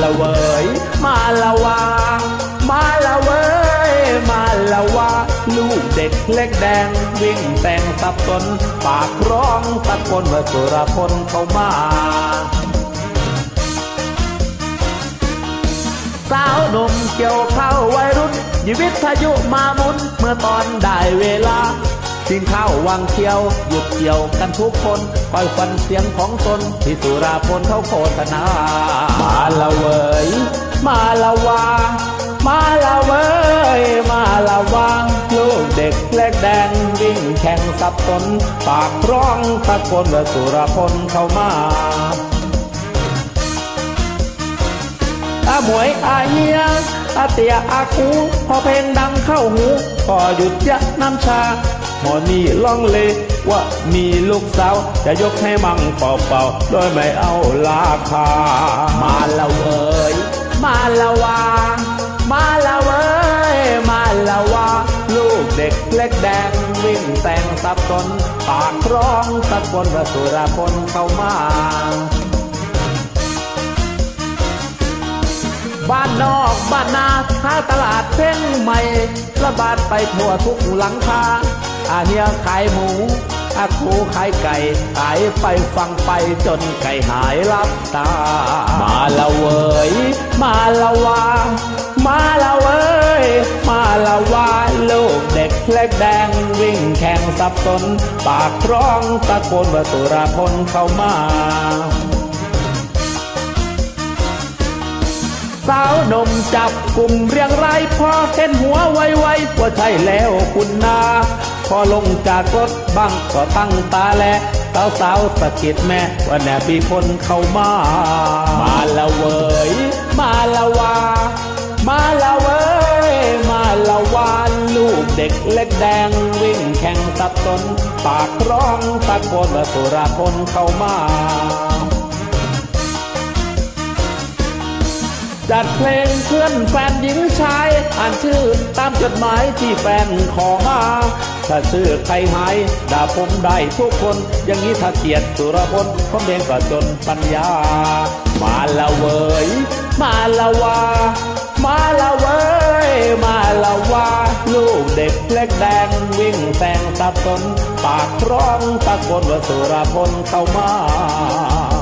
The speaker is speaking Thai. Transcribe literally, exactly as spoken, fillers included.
ละเวยมาละวามาละเวยมาละวาลูกเด็กเล็กแดงวิ่งแต่งสับสนปากร้องตะโกนว่าสุรพลเข้ามาสาวหนุ่มเกี่ยวเข้าวัยรุ่นหยิบวิทยุมาหมุนเมื่อตอนได้เวลาทิ้งข้าววางเที่ยวหยุดเกี่ยวกันทุกคนคอยฟังเสียงของตนที่สุราพลเขาโฆษณามาละเวยมาละวามาละเวยมาละวาลูกเด็กเล็กแดงวิ่งแข่งสับสนปากร้องตะโกนว่าสุรพลเข้ามาอาหมวยอาเฮียอาเตียอาคูพอเพลงดังเข้าหูก็หยุดยักน้ำชาหมอนี่ล่องเลว่ามีลูกสาวจะยกให้มั่งเป่าๆโดยไม่เอาราคามาละเวยมาละวามาละเวยมาละวาลูกเด็กเล็กแดงวิ่งแต่งสับสนปากร้องตะโกนว่าสุรพลเข้ามาบ้านนอกบ้านนาท้าตลาดเพ่งใหม่ระบาดไปทั่วทุกหลังคาอาเฮียขายหมูอาคูขายไก่ขายไปฟังไปจนไก่หายลับตามาละเวยมาละวามาละเวยมาละวาลูกเด็กเล็กแดงวิ่งแข่งสับสนปากร้องตะโกนว่าสุรพลเข้ามาสาวหนุ่มจับกลุ่มเรียงรายพอเห็นหัวไวๆว่าใช่แล้วคุณนาพอลงจากรถบังก็ตั้งตาแลสาวสาวสะกิดแม่ว่าแน่มีคนเข้ามามาละเวยมาละวามาละเวยมาละวาลูกเด็กเล็กแดงวิ่งแข่งสับสนปากร้องตะโกนว่าสุรพลเข้ามาจัดเพลงเพื่อนแฟนหญิงชายอ่านชื่อตามจดหมายที่แฟนขอมาถ้าชื่อใครหายด่าผมได้ทุกคนอย่างนี้ถ้าเกียรติสุรพลผมเองก็จนปัญญามาละเวยมาละวามาละเวยมาละวาลูกเด็กเล็กแดงวิ่งแต่งสับสนปากร้องตะโกนว่าสุรพลเข้ามา